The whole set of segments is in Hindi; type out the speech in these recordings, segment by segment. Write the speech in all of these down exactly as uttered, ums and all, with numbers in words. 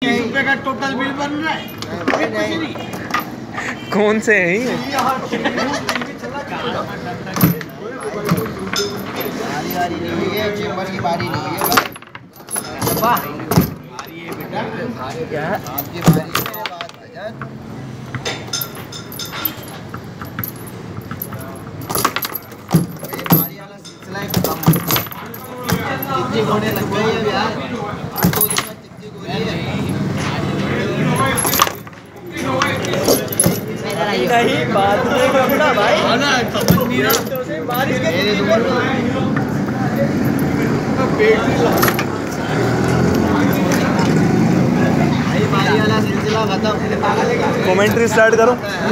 तीस रुपए का टोटल बिल बन रहा है। कौन से हैं ये? बारी नहीं है, चेम्बर की बारी नहीं है। बारी है बेटा, क्या है आपकी बारी है? मेरे बात है ये बारी वाला सिलसिला ही खत्म। चिट्ठी होने लग गई है यार, आज दो दिन में चिट्ठी हो रही है। नहीं बात नहीं करना भाई, ना समझ नहीं रहा बारिश के मेरे दिन दूर भाई बारी वाला सिलसिला खत्म। कमेंट्री स्टार्ट करो।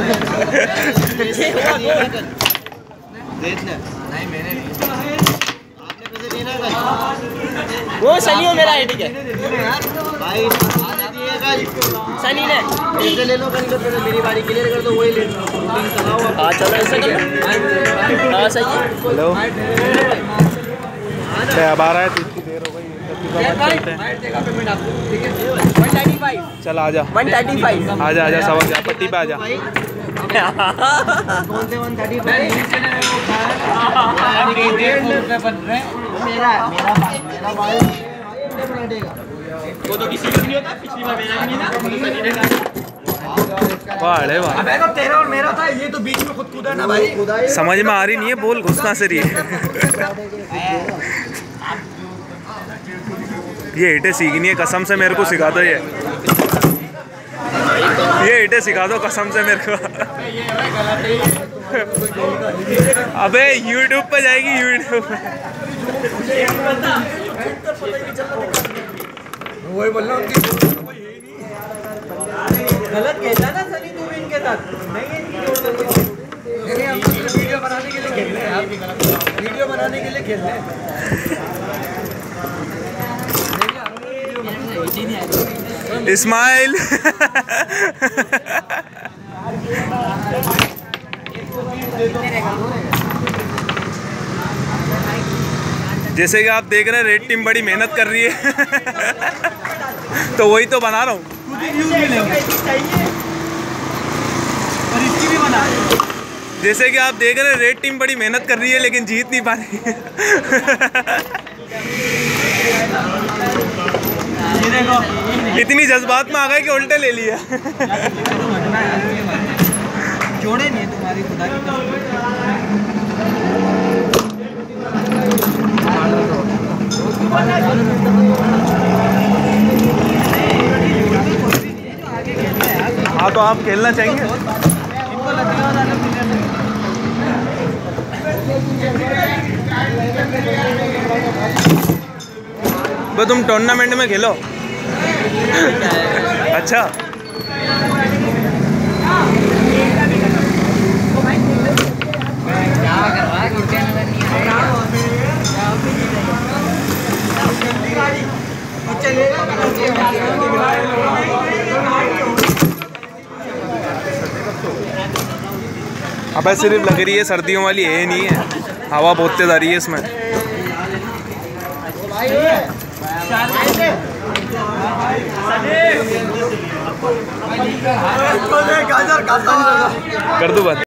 नहीं मैंने नहीं, आपने पैसे देना कल? वो सनी हो मेरा आईडी है भाई आजा दिए कल सनी ने। पैसे ले लो कल, तो पहले मेरी बारी क्लियर कर दो, वही ले लो। हाँ चलो ऐसा कर लो। हाँ सही है। हेलो अब आ रहा है, इतनी देर हो गई, चल आजा वन थर्टी फाइव आजा आजा सबक जा, पट्टी पे आजा। कौन से वन थर्टी फाइव? मेरा मेरा मेरा भाई वो तो किसी को नहीं होता, पिछली बार मेरा भी नहीं था, वो तो सनी ने कहा। वाह अरे वाह, अबे तो तेरा और मेरा था, ये तो बीच में खुद कूदा ना भाई। समझ में आ रही नहीं है, बोल घुसना से रही है। ये ईंटें सीखनी है, कसम से मेरे को सिखा दो। ये ये ईंटें सिखा दो कसम से मेरे को। अबे यूट्यूब पे जाएगी, यूट्यूब पे। वही बोल रहा हूँ, गलत कहता ना सनी तू भी इनके साथ। नहीं है हम तो वीडियो बनाने के लिए खेल रहे हैं, आप भी गलत वीडियो बनाने के लिए खेल रहे हैं। इस्माइल जैसे कि आप देख रहे हैं, रेड टीम बड़ी मेहनत कर रही है। तो वही तो बना रहा हूँ। जैसे कि आप देख रहे हैं, रेड टीम बड़ी मेहनत कर रही है लेकिन जीत नहीं पा रही है। इतनी जज्बात में आ गए कि उल्टे ले लिया। जोड़े नहीं तुम्हारी खुदा की कसम। हाँ तो आप खेलना चाहेंगे? वो तुम टूर्नामेंट में खेलो। अच्छा अबे सिर्फ लग रही है, सर्दियों वाली है नहीं है, हवा बहुत तेज आ रही है इसमें। कर दो बंद।